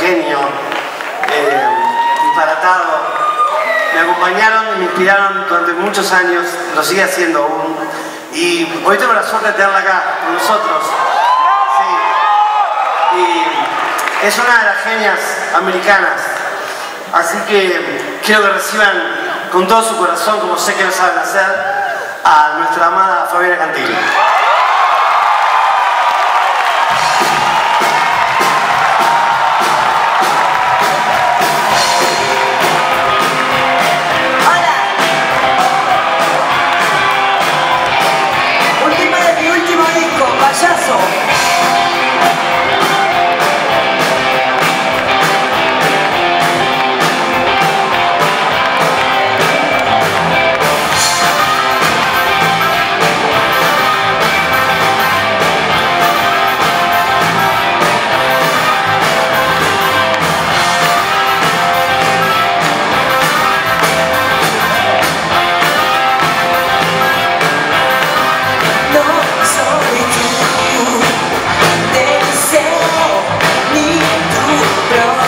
genio, disparatado. Me acompañaron y me inspiraron durante muchos años, lo sigue haciendo aún. Y hoy tengo la suerte de tenerla acá con nosotros. Sí. Y es una de las genias americanas. Así que quiero que reciban con todo su corazón, como sé que lo saben hacer, a nuestra amada Fabiana Cantilo. Deseo ni tu